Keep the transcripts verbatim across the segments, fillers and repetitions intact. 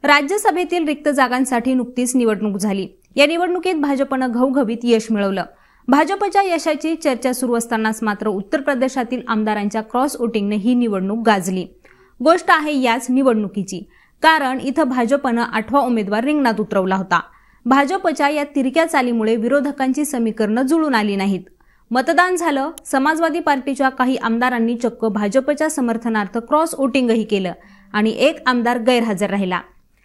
राज्यसभेतील रिक्त जागांसाठी नुकतीच निवडणूक झाली। या निवडणुकीत भाजपनं घवघवीत यश मिळवलं। भाजपच्या यशाची चर्चा सुरू असतानाच मात्र उत्तर प्रदेशातील आमदारांच्या क्रॉस वोटिंगने ही निवडणूक गाजली। गोष्ट आहे याच निवडणुकीची, कारण इथं भाजपनं आठवा उमेदवार रिंगणात उतरवला होता। भाजपच्या या तिरक्या चालीमुळे विरोधकांची समीकरणं जुळून आली नाहीत। मतदान झालं, समाजवादी पार्टीच्या काही आमदारांनी चक्क भाजपच्या समर्थनार्थ क्रॉस वोटिंगही केलं आणि एक आमदार गैरहजर राहिला।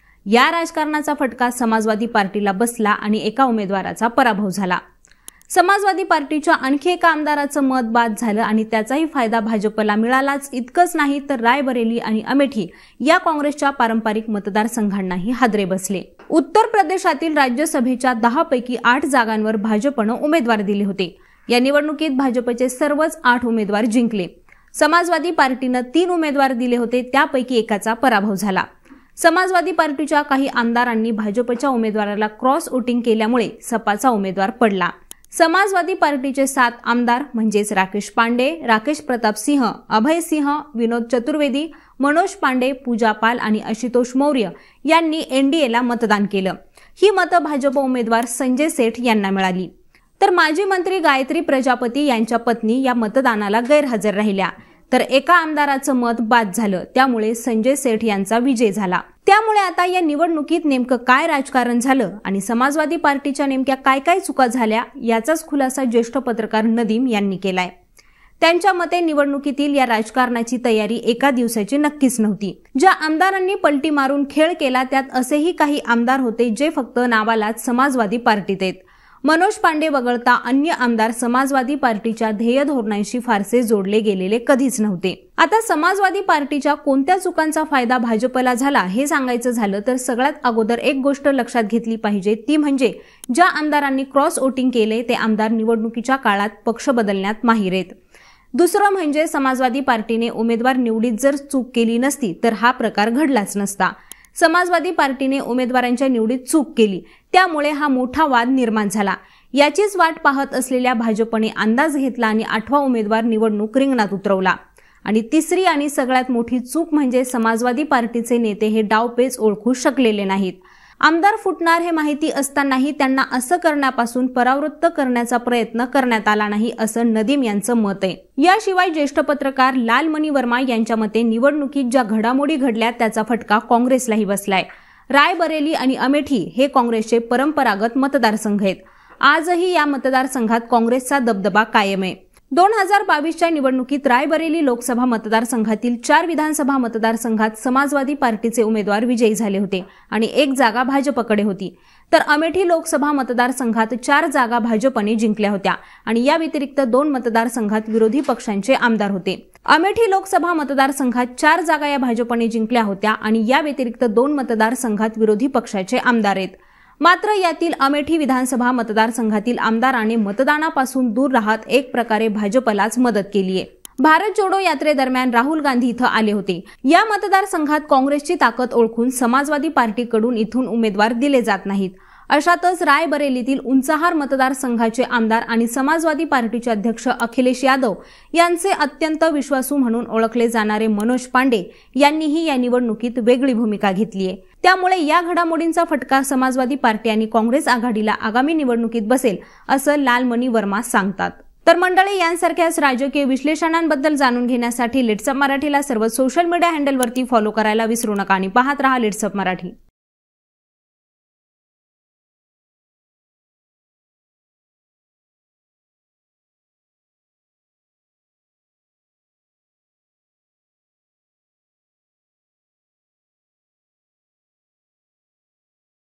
या राजकारणाचा फटका समाजवादी पार्टीला बसला आणि एका उमेदवाराचा पराभव झाला। समाजवादी पार्टीच्या आणखी एका आमदाराचं मत बाद झालं आणि त्याचाही फायदा भाजपला मिळालाच। इतकंच नाही तर रायबरेली आणि अमेठी या काँग्रेसच्या पारंपरिक मतदारसंघांनाही हादरे बसले। उत्तर प्रदेशातील राज्यसभेच्या दहा पैकी आठ जागांवर भाजपनं उमेदवार दिले होते। या निवडणुकीत भाजपचे सर्वच आठ उमेदवार जिंकले। समाजवादी पार्टीनं तीन उमेदवार दिले होते, त्यापैकी एकाचा पराभव झाला। समाजवादी पार्टीच्या काही आमदारांनी भाजपच्या उमेदवाराला क्रॉस वोटिंग केल्यामुळे सपाचा उमेदवार पडला। समाजवादी पार्टीचे सात आमदार म्हणजेच राकेश पांडे, राकेश प्रताप सिंह, अभय सिंह, विनोद चतुर्वेदी, मनोज पांडे, पूजा पाल आणि आशुतोष मौर्य यांनी एनडीएला मतदान केलं। ही मतं भाजप उमेदवार संजय सेठ यांना मिळाली। तर माजी मंत्री गायत्री प्रजापती यांच्या पत्नी या मतदानाला गैरहजर राहिल्या, तर एका आमदाराचं मत बाद झालं, त्यामुळे संजय सेठ यांचा विजय झाला। त्यामुळे आता या निवडणुकीत नेमकं काय राजकारण झालं आणि समाजवादी पार्टीच्या नेमक्या काय काय चुका झाल्या याचाच खुलासा ज्येष्ठ पत्रकार नदीम यांनी केलाय। त्यांच्या मते निवडणुकीतील या राजकारणाची तयारी एका दिवसाची नक्कीच नव्हती। ज्या आमदारांनी पलटी मारून खेळ केला त्यात असेही काही आमदार होते जे फक्त नावालाच समाजवादी पार्टीत आहेत। मनोज पांडे वगळता अन्य आमदार समाजवादी पार्टीच्या ध्येय धोरणांशी फारसे जोडले गेलेले कधीच नव्हते। आता समाजवादी पार्टीच्या कोणत्या चुकांचा फायदा भाजपला झाला हे सांगायचं झालं तर सगळ्यात अगोदर एक गोष्ट लक्षात घेतली पाहिजे, ती म्हणजे ज्या आमदारांनी क्रॉस वोटिंग केले ते आमदार निवडणुकीच्या काळात पक्ष बदलण्यात माहिर आहेत। दुसरं म्हणजे समाजवादी पार्टीने उमेदवार निवडीत जर चूक केली नसती तर हा प्रकार घडलाच नसता। समाजवादी पार्टीने उमेदवारांच्या निवडीत चूक केली, त्यामुळे हा मोठा वाद निर्माण झाला। याचीच वाट पाहत असलेल्या भाजपने अंदाज घेतला आणि आठवा उमेदवार निवडणूक रिंगणात उतरवला। आणि तिसरी आणि सगळ्यात मोठी चूक म्हणजे समाजवादी पार्टीचे नेते हे डावपेच ओळखू शकलेले नाहीत। आमदार फुटणार हे माहिती असतानाही त्यांना असं करण्यापासून परावृत्त करण्याचा प्रयत्न करण्यात आला नाही, असं नदीम यांचं मत आहे। याशिवाय ज्येष्ठ पत्रकार लालमणी वर्मा यांच्या मते निवडणुकीत ज्या घडामोडी घडल्या त्याचा फटका काँग्रेसलाही बसलाय। रायबरेली आणि अमेठी हे काँग्रेसचे परंपरागत मतदारसंघ आहेत। आजही या मतदारसंघात काँग्रेसचा दबदबा कायम आहे। दोन हजार बावीसच्या निवडणुकीत रायबरेली लोकसभा मतदारसंघातील चार विधानसभा मतदारसंघात समाजवादी पार्टीचे उमेदवार विजयी झाले होते आणि एक जागा भाजपकडे होती। तर अमेठी लोकसभा मतदारसंघात चार जागा भाजपने जिंकल्या होत्या आणि या व्यतिरिक्त दोन मतदारसंघात विरोधी पक्षांचे आमदार होते। अमेठी लोकसभा मतदारसंघात चार जागा या भाजपने जिंकल्या होत्या आणि या व्यतिरिक्त दोन मतदारसंघात विरोधी पक्षाचे आमदार आहेत। मात्र यातील अमेठी विधानसभा मतदारसंघातील आमदाराने मतदानापासून दूर राहत एक प्रकारे भाजपलाच मदत केली आहे। भारत जोडो यात्रेदरम्यान राहुल गांधी इथं आले होते। या मतदारसंघात काँग्रेसची ताकद ओळखून समाजवादी पार्टीकडून इथून उमेदवार दिले जात नाहीत। अशातच रायबरेलीतील उंचाहार मतदारसंघाचे आमदार आणि समाजवादी पार्टीचे अध्यक्ष अखिलेश यादव यांचे अत्यंत विश्वासू म्हणून ओळखले जाणारे मनोज पांडे यांनीही या निवडणुकीत वेगळी भूमिका घेतली आहे। त्यामुळे या घडामोडींचा फटका समाजवादी पार्टी आणि काँग्रेस आघाडीला आगामी निवडणुकीत बसेल, असं लालमणी वर्मा सांगतात। तर मंडळी, यांसारख्याच राजकीय विश्लेषणांबद्दल जाणून घेण्यासाठी लेट्सअप मराठीला सर्व सोशल मीडिया हँडलवरती फॉलो करायला विसरू नका आणि पाहत रहा लेट्सअप मराठी।